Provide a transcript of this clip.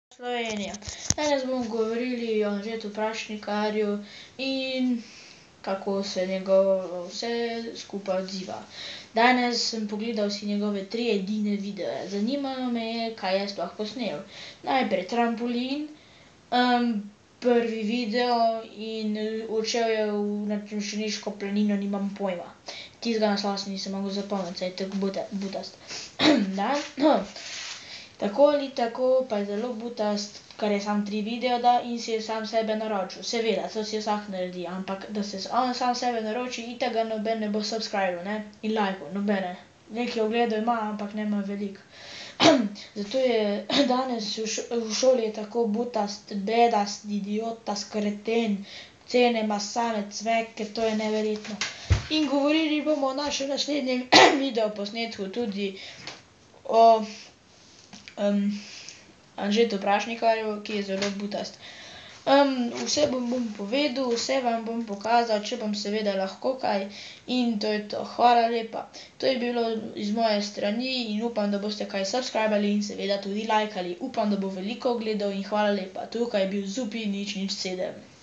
Slovenija. Danes bomo govorili o Anžetu Prašnikarju in kako se njegovo vse skupaj odziva. Danes sem pogledal si njegove 3 edine videe. Zanimalo me je, kaj je sploh posnel. Najprej trampolin, prvi video in odšel je na Šeniško planino, nimam pojma. Tistega naslova si nisem mogel zapomniti, saj je tako butast. Tako ali tako pa je zelo butast, kar je samo 3 videe da in si je sam sebe naročil. Seveda, to si vsak naredi, ampak da se on sam sebe naroči, itak ga noben ne bo subscribal, ne, in lajkal, nobene. Nekaj ogledov ima, ampak ne veliko. Zato je danes v šoli je tako butast, bedast, idiotast, kreten, ocene ima same cveke, to je neverjetno. In govorili bomo o našem naslednjem videoposnetku tudi o Anžetu Prašnikarju, ki je zelo butast. Vse bom povedal, vse vam bom pokazal, če bom seveda lahko kaj, in to je to. Hvala lepa. To je bilo iz moje strani in upam, da boste kaj subscribali in seveda tudi lajkali. Upam, da bo veliko ogledov in hvala lepa. Tukaj je bil Zupi 007.